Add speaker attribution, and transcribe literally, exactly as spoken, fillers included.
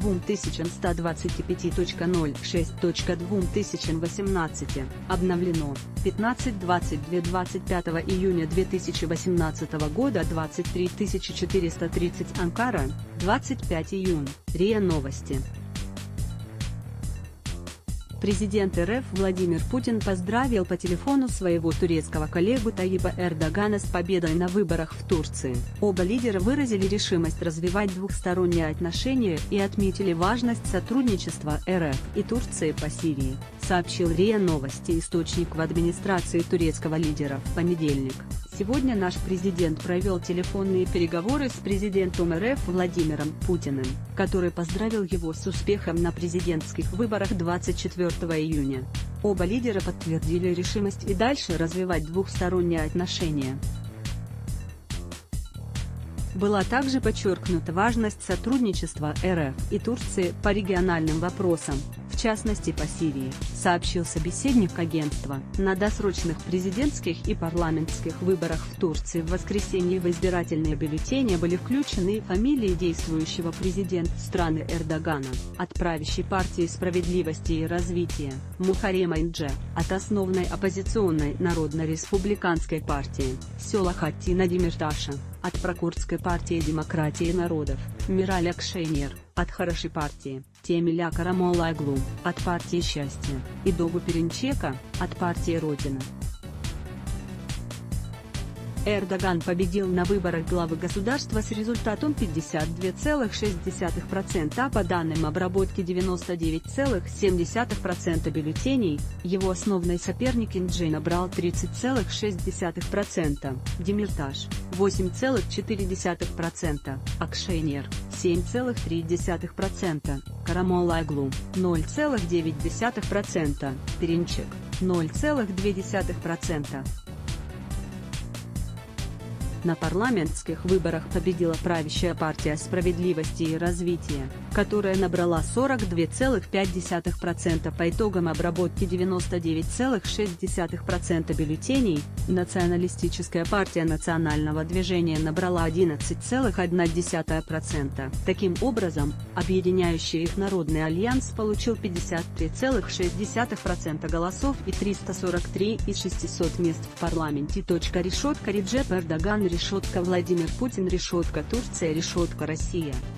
Speaker 1: две тысячи сто двадцать пять точка ноль шесть точка две тысячи восемнадцать, обновлено, пятнадцать двадцать два двадцать пятого июня две тысячи восемнадцатого года двадцать три тысячи четыреста тридцать Анкара, двадцать пятого июня, РИА Новости. Президент эр эф Владимир Путин поздравил по телефону своего турецкого коллегу Таyyипа Эрдогана с победой на выборах в Турции. Оба лидера выразили решимость развивать двухсторонние отношения и отметили важность сотрудничества эр эф и Турции по Сирии, сообщил РИА Новости источник в администрации турецкого лидера в понедельник. Сегодня наш президент провел телефонные переговоры с президентом эр эф Владимиром Путиным, который поздравил его с успехом на президентских выборах двадцать четвёртого июня. Оба лидера подтвердили решимость и дальше развивать двухсторонние отношения. Была также подчеркнута важность сотрудничества эр эф и Турции по региональным вопросам, в частности по Сирии, сообщил собеседник агентства. На досрочных президентских и парламентских выборах в Турции в воскресенье в избирательные бюллетени были включены фамилии действующего президента страны Эрдогана, от правящей партии справедливости и развития, Мухаррема Инже, от основной оппозиционной Народно-республиканской партии, Селахаттина Демирташа, от прокурдской партии демократии народов, Мираль Акшенер, от хорошей партии, Темиля Карамолла-Оглу, от партии счастья, и Догу Перенчека, от партии Родина. Эрдоган победил на выборах главы государства с результатом пятьдесят два целых шесть десятых процента, а по данным обработки девяносто девять целых семь десятых процента бюллетеней, его основной соперник Индже набрал тридцать целых шесть десятых процента, Демирташ – восемь целых четыре десятых процента, Акшенер – семь целых три десятых процента, Карамолла-Оглу – ноль целых девять десятых процента, Перенчек – ноль целых две десятых процента. На парламентских выборах победила правящая партия справедливости и развития, которая набрала сорок два целых пять десятых процента по итогам обработки девяносто девять целых шесть десятых процента бюллетеней, националистическая партия национального движения набрала одиннадцать целых одна десятая процента. Таким образом, объединяющий их Народный альянс получил пятьдесят три целых шесть десятых процента голосов и триста сорок три из шестисот мест в парламенте. Решетка Реджеп Эрдоган, решетка Владимир Путин, решетка Турция, решетка Россия.